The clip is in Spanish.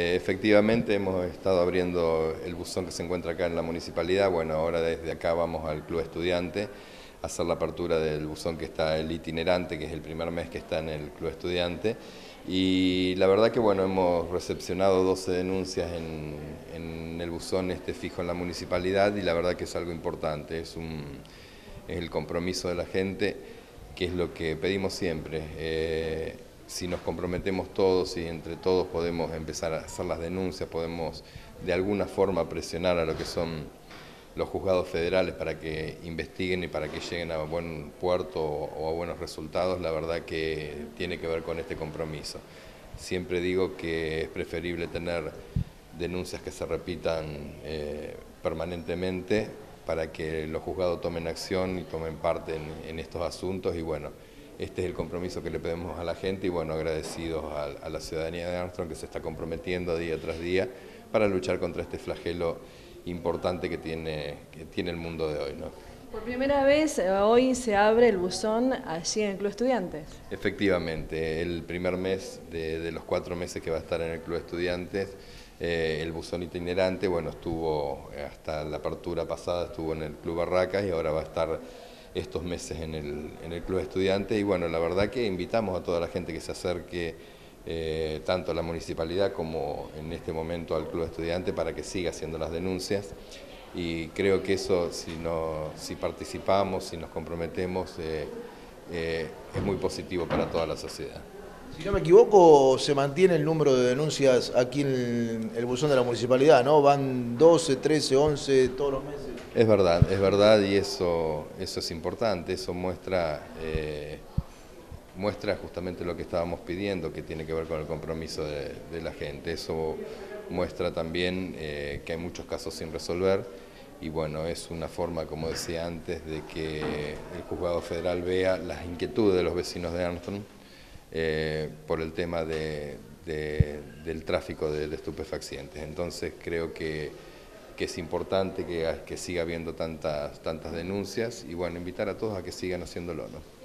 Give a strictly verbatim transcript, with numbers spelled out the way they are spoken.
Efectivamente hemos estado abriendo el buzón que se encuentra acá en la municipalidad. Bueno, ahora desde acá vamos al Club Estudiante a hacer la apertura del buzón que está el itinerante, que es el primer mes que está en el Club Estudiante. Y la verdad que bueno, hemos recepcionado doce denuncias en, en el buzón este fijo en la municipalidad y la verdad que es algo importante, es, un, es el compromiso de la gente, que es lo que pedimos siempre. Eh, Si nos comprometemos todos y entre todos podemos empezar a hacer las denuncias, podemos de alguna forma presionar a lo que son los juzgados federales para que investiguen y para que lleguen a buen puerto o a buenos resultados, la verdad que tiene que ver con este compromiso. Siempre digo que es preferible tener denuncias que se repitan eh, permanentemente para que los juzgados tomen acción y tomen parte en, en estos asuntos y bueno, este es el compromiso que le pedimos a la gente y bueno, agradecidos a, a la ciudadanía de Armstrong que se está comprometiendo día tras día para luchar contra este flagelo importante que tiene, que tiene el mundo de hoy, ¿no? Por primera vez hoy se abre el buzón allí en el Club Estudiantes. Efectivamente, el primer mes de, de los cuatro meses que va a estar en el Club Estudiantes, eh, el buzón itinerante, bueno, estuvo hasta la apertura pasada, estuvo en el Club Barracas y ahora va a estar estos meses en el, en el Club Estudiante y bueno, la verdad que invitamos a toda la gente que se acerque eh, tanto a la municipalidad como en este momento al Club Estudiante para que siga haciendo las denuncias y creo que eso, si, no, si participamos, si nos comprometemos, eh, eh, es muy positivo para toda la sociedad. Si no me equivoco, se mantiene el número de denuncias aquí en el buzón de la municipalidad, ¿no? Van doce, trece, once todos los meses. Es verdad, es verdad y eso, eso es importante, eso muestra, eh, muestra justamente lo que estábamos pidiendo, que tiene que ver con el compromiso de, de la gente. Eso muestra también eh, que hay muchos casos sin resolver y bueno, es una forma, como decía antes, de que el juzgado federal vea las inquietudes de los vecinos de Armstrong eh, por el tema de, de, del tráfico de, de estupefacientes. Entonces creo que que es importante que, que siga habiendo tantas, tantas denuncias y bueno, invitar a todos a que sigan haciéndolo, ¿no?